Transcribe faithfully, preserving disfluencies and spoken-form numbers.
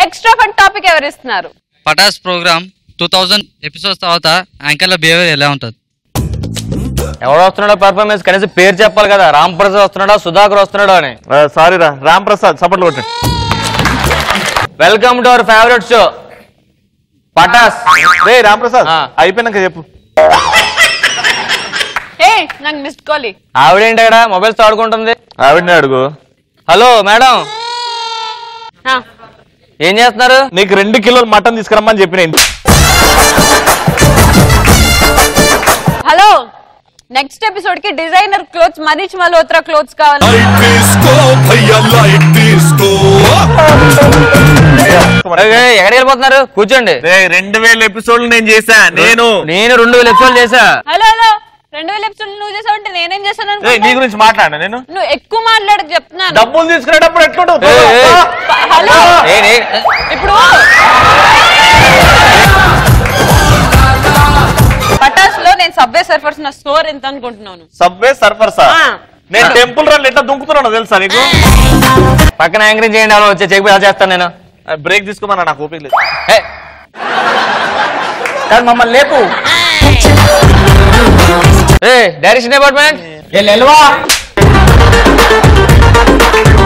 Extra fun topic ఎవరు ఇస్తున్నారు? Patas programme two thousand episodes తర్వాత యాంకర్ల బిహేవియర్ ఎలా ఉంటుంది? ఎవరు వస్తున్నాడో పర్ఫార్మెన్స్ కనీసం పేరు చెప్పాలి కదా. రామ్ ప్రసాద్ వస్తున్నాడా, సుధాకర్ వస్తున్నాడా అని. సారీ రా, రామ్ ప్రసాద్ సపోర్ట్లు కొట్టండి. Welcome to our favourite show Patas. రే రామ్ ప్రసాద్ అయిపోయినాక చెప్పు. ఏ నాకు మిస్డ్ కాల్. ఆవిడేంటి అక్కడ మొబైల్స్ ఆడుకుంటుంది? ఆవిడనే అడుగు. హలో మేడం, ఏం చేస్తున్నారు? నీకు రెండు కిలోలు మటన్ తీసుకురమ్మని చెప్పిన. హలో, నెక్స్ట్ ఎపిసోడ్ కి designer clothes Manish Malhotra clothes కావాలి. ఎక్కడికి వెళ్ళిపోతున్నారు? కూర్చోండి. రెండు వేల ఎపిసోడ్లు నేను చేశా. నేను నేను రెండు వేల ఎపిసోడ్లు చేశా. హలో హలో, రెండు వేల ఎపిసోడ్లు నువ్వు చేసావు అంటే నేనేం చేశాను? నీ గురించి మాట్లాడా నేను? నువ్వు ఎక్కువ మాట్లాడక చెప్తున్నాను. డబ్బులు తీసుకునేటప్పుడు ఎట్లుంటావు? హలో, ఇప్పుడు పటాస్ లో నేను సబ్వే సర్ఫర్స్ నా స్కోర్ ఎంత అనుకుంటున్నాను? సబ్వే సర్ఫర్సా? నేను టెంపుల్ రన్ ఎట్లా దుంకుతున్నాను తెలుసా నీకు? పక్కన యాంకరింగ్ చేయండి, ఎవరో వచ్చే చెక్ చేస్తాను నేను. బ్రేక్ తీసుకోమన్నా, నాకు ఓపిక లేదు. కానీ మమ్మల్ని లేపు. Direction department